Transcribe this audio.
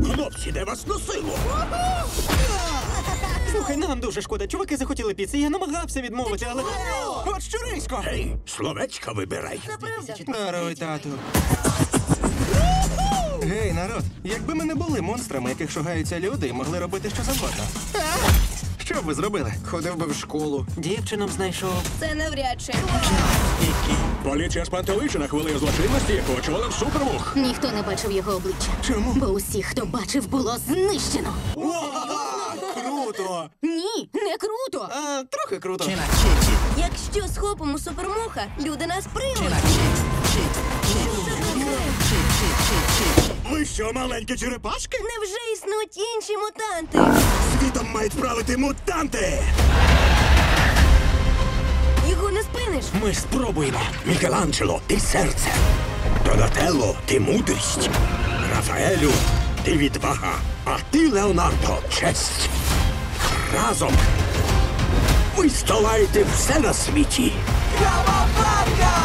Хлопці, де вас носило? Слухай, нам дуже шкода. Чуваки захотіли піци. Я намагався відмовити, але... От щурисько! Гей, словечка вибирай. Даруй, тату. Гей, народ, якби ми не були монстрами, яких шугаються люди, і могли робити що завгодно. Що б ви зробили? Ходив би в школу. Дівчинам знайшов. Це навряд чи. Поліція спантеличена хвилею злочинності, яку очолив супермух. Ніхто не бачив його обличчя. Чому? Бо усіх, хто бачив, було знищено. Круто! Ні, не круто. Трохи круто. Якщо схопимо супермуха, люди нас приймуть. Ви що, маленькі черепашки? Невже існують інші мутанти? Світом мають правити мутанти! Його не спиниш. Ми спробуємо. Мікеланджело, ти серце. Донателло, ти мудрість. Рафаелю, ти відвага. А ти, Леонардо, честь. Разом ви здолаєте все на світі. Кавабанга!